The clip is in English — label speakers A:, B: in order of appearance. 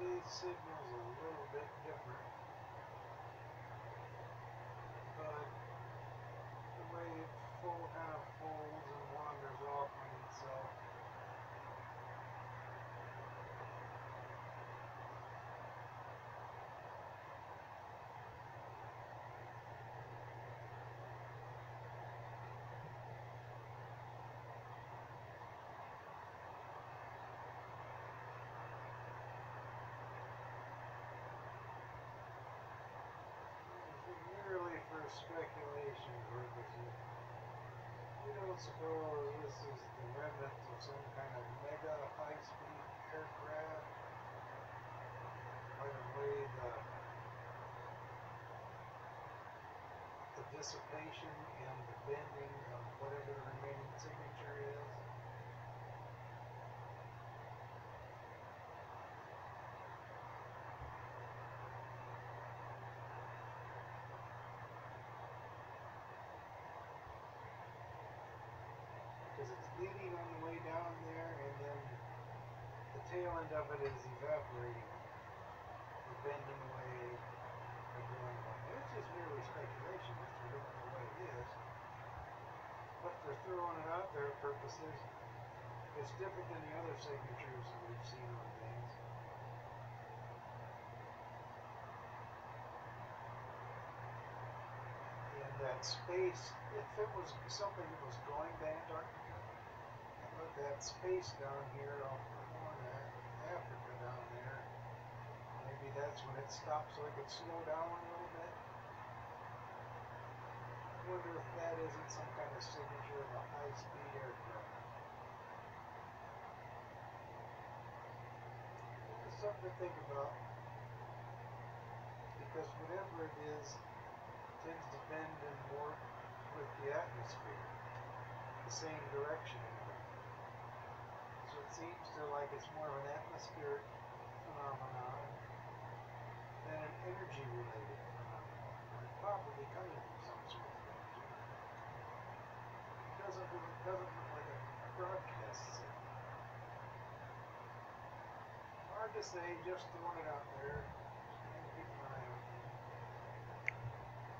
A: Today's signal's a little bit different, but the way it kind of folds and wanders off on itself. Merely for speculation purposes. You don't suppose this is the remnant of some kind of mega high-speed aircraft? By the way, the dissipation and the bending of whatever the remaining signature is. Because it's leading on the way down there, and then the tail end of it is evaporating, or bending away, or going away. It's just merely speculation as to what it is. But for throwing it out there purposes, it's different than the other signatures that we've seen on things. And that space, if it was something that was going to Antarctica, but that space down here off the horn of Africa down there, maybe that's when it stopped so it could slow down a little bit. I wonder if that isn't some kind of signature of a high-speed aircraft. It's something to think about, because whatever it is tends to bend and warp with the atmosphere, the same direction. So it seems to like it's more of an atmospheric phenomenon than an energy-related phenomenon. It's probably coming from some sort of energy. It doesn't look like a broadcast signal. Hard to say, just throwing it out there.